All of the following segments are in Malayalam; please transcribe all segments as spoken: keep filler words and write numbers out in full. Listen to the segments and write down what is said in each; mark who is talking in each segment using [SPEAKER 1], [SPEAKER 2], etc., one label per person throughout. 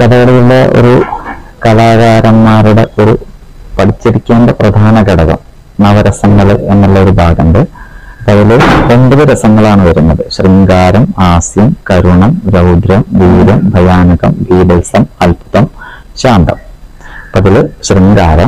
[SPEAKER 1] കഥകളിയിലെ ഒരു കലാകാരന്മാരുടെ ഒരു പഠിച്ചിരിക്കേണ്ട പ്രധാന ഘടകം നവരസങ്ങൾ എന്നുള്ള ഒരു ഭാഗമുണ്ട്. അതിൽ ഒൻപത് രസങ്ങളാണ് വരുന്നത്. ശൃംഗാരം, ഹാസ്യം, കരുണം, രൗദ്രം, വീരം, ഭയാനകം, ബീഭത്സം, അത്ഭുതം, ശാന്തം. അതില് ശൃംഗാരം.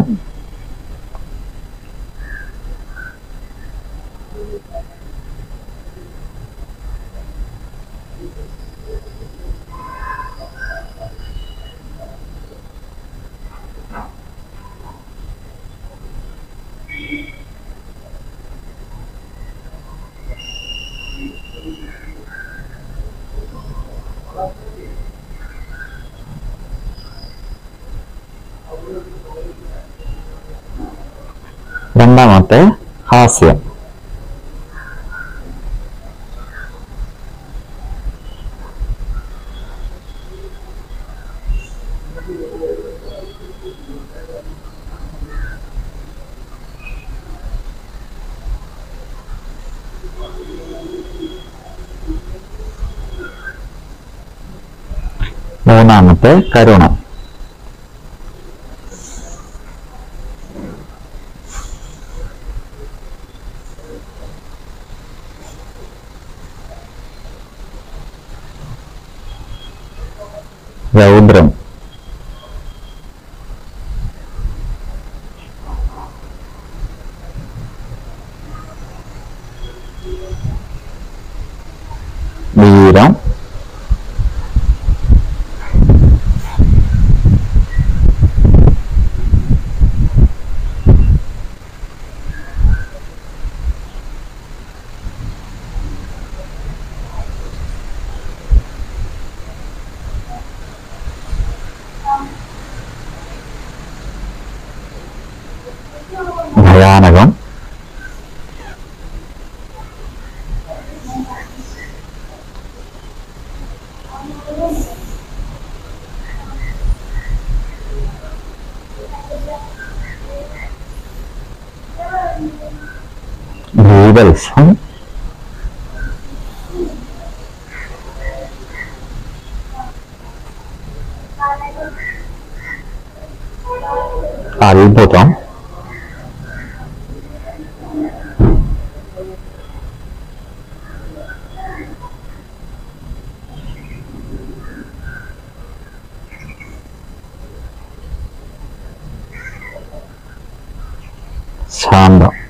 [SPEAKER 1] രണ്ടാമത്തെ ഹാസ്യം. മൂന്നാമത്തെ കരുണം. രൗദ്രം. വീരം. ഭയാനകം. ബീഭത്സം. അത്ഭുതം. ശാന്തം.